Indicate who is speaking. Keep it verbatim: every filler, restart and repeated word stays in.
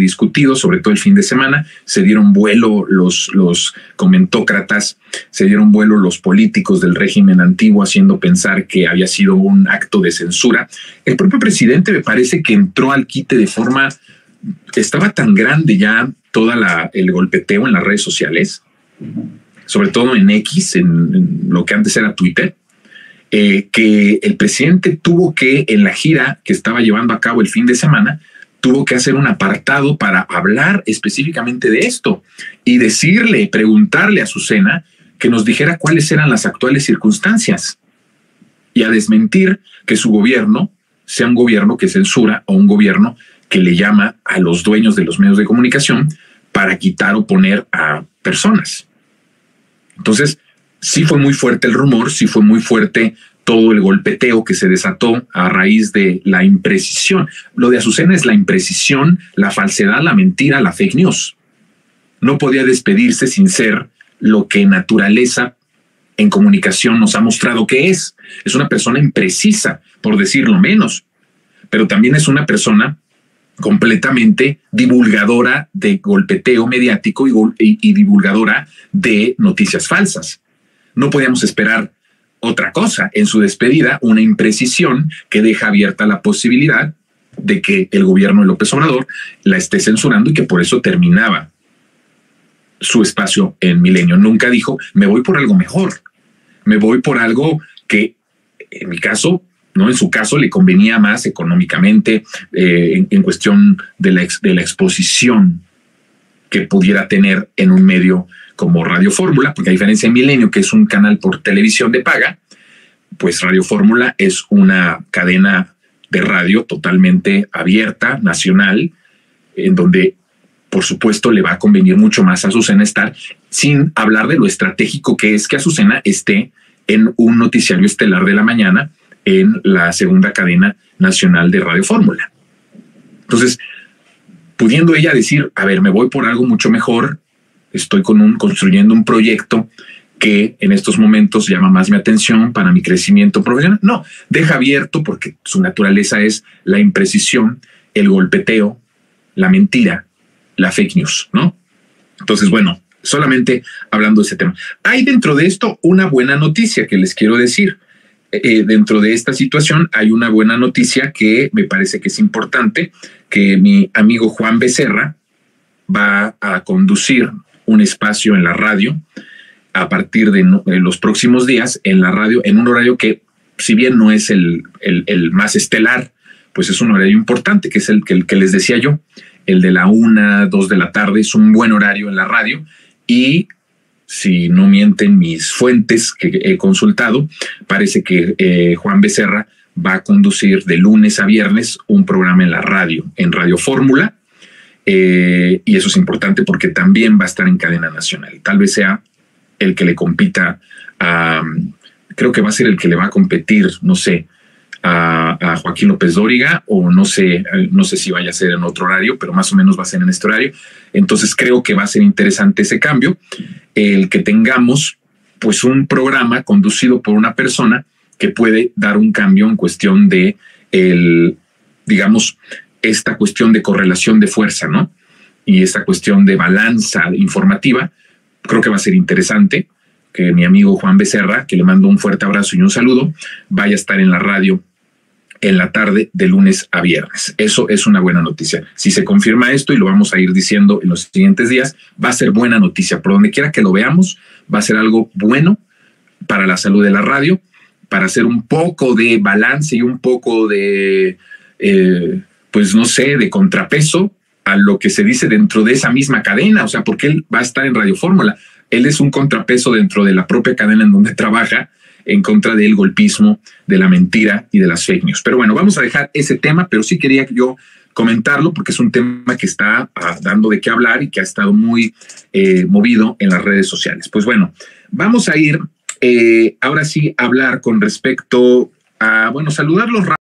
Speaker 1: discutido, sobre todo el fin de semana. Se dieron vuelo los, los comentócratas, se dieron vuelo los políticos del régimen antiguo, haciendo pensar que había sido un acto de censura. El propio presidente me parece que entró al quite de forma... Estaba tan grande ya toda la, el golpeteo en las redes sociales, sobre todo en X, en, en lo que antes era Twitter, Eh, que el presidente tuvo que, en la gira que estaba llevando a cabo el fin de semana, tuvo que hacer un apartado para hablar específicamente de esto y decirle, preguntarle a Azucena que nos dijera cuáles eran las actuales circunstancias y a desmentir que su gobierno sea un gobierno que censura o un gobierno que le llama a los dueños de los medios de comunicación para quitar o poner a personas. Entonces, sí fue muy fuerte el rumor, sí fue muy fuerte todo el golpeteo que se desató a raíz de la imprecisión. Lo de Azucena es la imprecisión, la falsedad, la mentira, la fake news. No podía despedirse sin ser lo que naturaleza en comunicación nos ha mostrado que es. Es una persona imprecisa, por decirlo menos, pero también es una persona completamente divulgadora de golpeteo mediático y, y, y divulgadora de noticias falsas. No podíamos esperar otra cosa en su despedida, una imprecisión que deja abierta la posibilidad de que el gobierno de López Obrador la esté censurando y que por eso terminaba su espacio en Milenio. Nunca dijo, me voy por algo mejor, me voy por algo que en mi caso, no en su caso, le convenía más económicamente, eh, en, en cuestión de la, ex, de la exposición que pudiera tener en un medio como Radio Fórmula, porque a diferencia de Milenio, que es un canal por televisión de paga, pues Radio Fórmula es una cadena de radio totalmente abierta, nacional, en donde, por supuesto, le va a convenir mucho más a Azucena estar, sin hablar de lo estratégico que es que Azucena esté en un noticiario estelar de la mañana en la segunda cadena nacional de Radio Fórmula. Entonces, pudiendo ella decir, a ver, me voy por algo mucho mejor, estoy con un, construyendo un proyecto que en estos momentos llama más mi atención para mi crecimiento profesional. No, deja abierto porque su naturaleza es la imprecisión, el golpeteo, la mentira, la fake news, ¿no? Entonces, bueno, solamente hablando de ese tema. Hay dentro de esto una buena noticia que les quiero decir. Eh, dentro de esta situación hay una buena noticia que me parece que es importante, que mi amigo Juan Becerra va a conducir un espacio en la radio a partir de, no, de los próximos días en la radio, en un horario que, si bien no es el, el, el más estelar, pues es un horario importante, que es el que, el que les decía yo, el de la una, dos de la tarde, es un buen horario en la radio y, si no mienten mis fuentes que he consultado, parece que eh, Juan Becerra va a conducir de lunes a viernes un programa en la radio, en Radio Fórmula, eh, y eso es importante porque también va a estar en cadena nacional. Tal vez sea el que le compita a, creo que va a ser el que le va a competir, no sé, a, a Joaquín López Dóriga, o no sé, no sé si vaya a ser en otro horario, pero más o menos va a ser en este horario. Entonces creo que va a ser interesante ese cambio, el que tengamos pues un programa conducido por una persona que puede dar un cambio en cuestión de el, digamos, esta cuestión de correlación de fuerza, ¿no? Y esta cuestión de balanza informativa. Creo que va a ser interesante que mi amigo Juan Becerra, que le mando un fuerte abrazo y un saludo, vaya a estar en la radio en la tarde de lunes a viernes. Eso es una buena noticia. Si se confirma esto, y lo vamos a ir diciendo en los siguientes días, va a ser buena noticia. Por donde quiera que lo veamos, va a ser algo bueno para la salud de la radio, para hacer un poco de balance y un poco de, eh, pues no sé, de contrapeso a lo que se dice dentro de esa misma cadena. O sea, porque él va a estar en Radio Fórmula. Él es un contrapeso dentro de la propia cadena en donde trabaja, en contra del golpismo, de la mentira y de las fake news. Pero bueno, vamos a dejar ese tema, pero sí quería yo comentarlo porque es un tema que está ah, dando de qué hablar y que ha estado muy eh, movido en las redes sociales. Pues bueno, vamos a ir eh, ahora sí a hablar con respecto a, bueno, saludarlos